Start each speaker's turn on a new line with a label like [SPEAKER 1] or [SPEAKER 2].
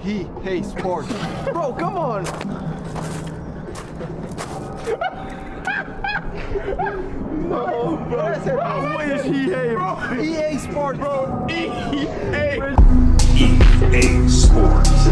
[SPEAKER 1] He hates sports. Bro, come on. No, bro. I said, what is he hate? Bro. EA Sports, bro. EA Sports.